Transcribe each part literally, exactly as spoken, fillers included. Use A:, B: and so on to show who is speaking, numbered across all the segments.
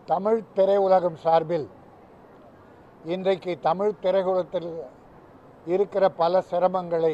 A: தமிழ் திரையுலகம் சார்பில் இன்றைக்கு தமிழ் திரையுலகத்தில் இருக்கிற பல சிரமங்களை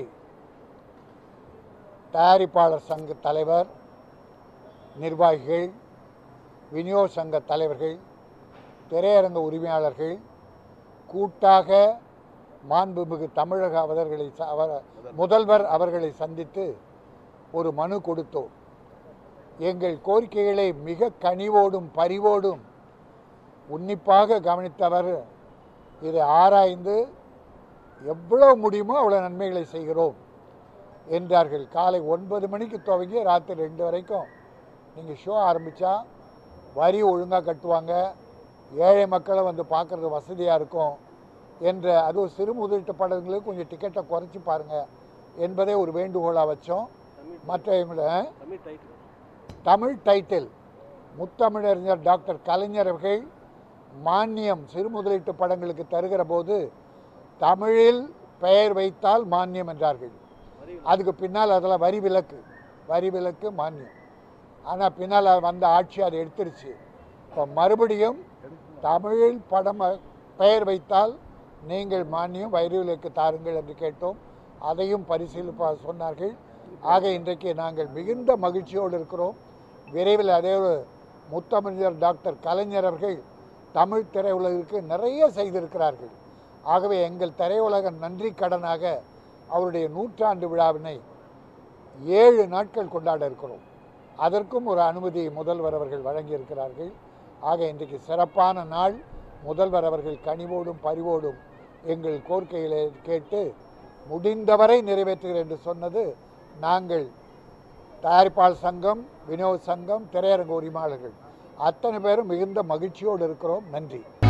A: தயாரிப்பாளர் சங்க தலைவர், நிர்வாகிகள், விநியோக சங்க தலைவர்கள், திரையரங்க உரிமையாளர்கள் கூட்டாக மாண்புமிகு தமிழக அவர்களை முதல்வர் அவர்களை சந்தித்து ஒரு மனு கொடுத்தோம். எங்கள் கோரிக்கைகளை மிக கனிவோடும் பரிவோடும் உன்னிப்பாக கவனித்தவர் இதை ஆராய்ந்து எவ்வளவு முடியுமோ அவ்வளோ நன்மைகளை செய்கிறோம் என்றார்கள். காலை ஒன்பது மணிக்கு துவங்கி ராத்திரி ரெண்டு வரைக்கும் நீங்கள் ஷோ ஆரம்பித்தா வரி ஒழுங்காக கட்டுவாங்க, ஏழை மக்களை வந்து பார்க்குறது வசதியாக இருக்கும் என்ற அதுவும் சிறு முதலீட்டு படங்களுக்கு கொஞ்சம் டிக்கெட்டை குறைச்சி பாருங்கள் என்பதை ஒரு வேண்டுகோளாக வச்சோம். மற்றவங்கள தமிழ் டைட்டில் முத்தமிழறிஞர் டாக்டர் கலைஞர் அவர்கள் மானியம் சிறு முதலீட்டு படங்களுக்கு தருகிற போது தமிழில் பெயர் வைத்தால் மானியம் என்றார்கள். அதுக்கு பின்னால் அதில் வரி விலக்கு வரி விலக்கு மானியம். ஆனால் பின்னால் வந்த ஆட்சி அதை எடுத்துருச்சு. இப்போ மறுபடியும் தமிழில் படம் பெயர் வைத்தால் நீங்கள் மானியம் வரி விலக்கு தாருங்கள் என்று கேட்டோம். அதையும் பரிசீலிப்பா சொன்னார்கள். ஆக இன்றைக்கு நாங்கள் மிகுந்த மகிழ்ச்சியோடு இருக்கிறோம். விரைவில் அதே முத்தமிழர் டாக்டர் கலைஞர் அவர்கள் தமிழ் திரையுலகிற்கு நிறைய செய்திருக்கிறார்கள். ஆகவே எங்கள் திரையுலக நன்றி கடனாக அவருடைய நூற்றாண்டு விழாவினை ஏழு நாட்கள் கொண்டாட இருக்கிறோம். அதற்கும் ஒரு அனுமதி முதல்வர் அவர்கள் வழங்கியிருக்கிறார்கள். ஆக இன்றைக்கு சிறப்பான நாள். முதல்வர் அவர்கள் கனிவோடும் பரிவோடும் எங்கள் கோரிக்கைகளை கேட்டு முடிந்தவரை நிறைவேற்றுகிறேன் என்று சொன்னது நாங்கள் தயாரிப்பாளர் சங்கம், விநியோக சங்கம், திரையரங்க உரிமையாளர்கள் அத்தனை பேரும் மிகுந்த மகிழ்ச்சியோடு இருக்கிறோம். நன்றி.